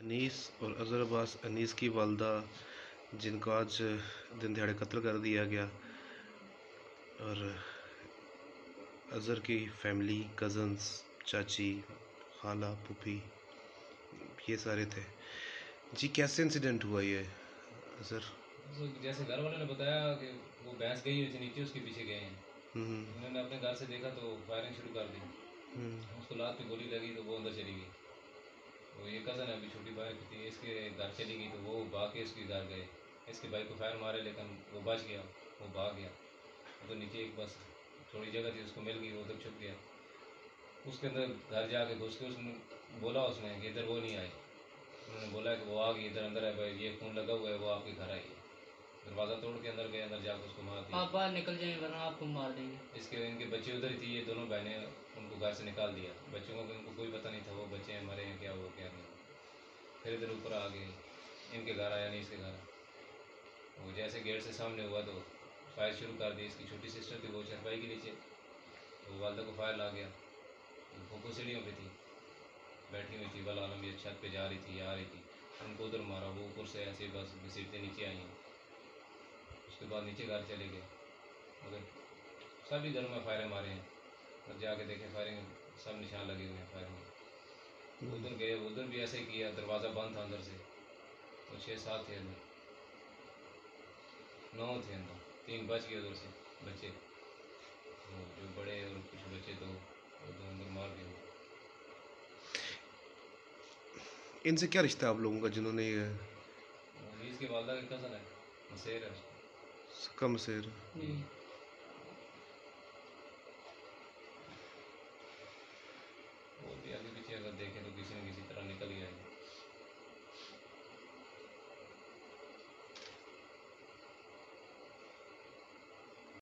अनीस और अज़हर अब्बास, अनीस की वालदा जिनको आज दिन दिहाड़े कत्ल कर दिया गया, और अज़हर की फैमिली, कज़न्स, चाची, खाला, फूफी, ये सारे थे जी। कैसे इंसिडेंट हुआ ये अज़हर? जैसे घर वालों ने बताया कि वो भैंस गई हुई थी नीचे, उसके पीछे गए हैं। उन्होंने अपने घर से देखा तो फायरिंग शुरू कर दी। उसको लात पे गोली लगी तो वो अंदर चली गई। वो ये कज़न अभी छोटी भाई थी, इसके घर चली गई तो वो भाग के इसके घर गए। इसके भाई को फायर मारे लेकिन वो बच गया, वो भाग गया। तो नीचे एक बस थोड़ी जगह थी, उसको मिल गई, वो उधर छुप गया। उसके अंदर घर जाके घुस के उसने बोला उसने कि इधर वो नहीं आई। उन्होंने बोला कि वो आ गई, इधर अंदर है भाई, ये खून लगा हुआ है, वो आपके घर आई है। दरवाज़ा तोड़ के अंदर गए, अंदर जाकर उसको मार दिया। आप बाहर निकल जाएं वरना आपको मार देंगे। इसके इनके बच्चे उधर ही थी, ये दोनों बहनें, उनको घर से निकाल दिया। बच्चों को इनको कोई पता नहीं था वो बच्चे हैं, मरे हैं, क्या हुआ क्या नहीं। फिर इधर ऊपर आ गए, इनके घर आया नहीं, इसके घर। वो जैसे गेट से सामने हुआ तो फायर शुरू कर दी। इसकी छोटी सिस्टर थी, वो चरपाई के नीचे, तो वालदा को फायर ला गया। वो सीढ़ियों पे थी, बैठी हुई थी, वाला आलम ये छत पे जा रही थी, आ रही थी, उनको उधर मारा। वो ऊपर से ऐसे बस घसीटते नीचे आई हैं। उसके बाद नीचे घर चले गए, उधर सभी घरों में फायरें मारे हैं। और जाके देखे फायरिंग, सब निशान लगे हुए हैं फायरिंग। उधर गए, उधर भी ऐसे ही किया, दरवाज़ा बंद था अंदर से। तो 6-7 थे अंदर, 9 थे अंदर, 3 बच गए उधर से बच्चे, वो जो बड़े और कुछ बच्चे तो उधर अंदर मार गए। इनसे क्या रिश्ता है आप लोगों का जिन्होंने ये इसके वालदा के कज़न है, मसेर है उसको। कम से?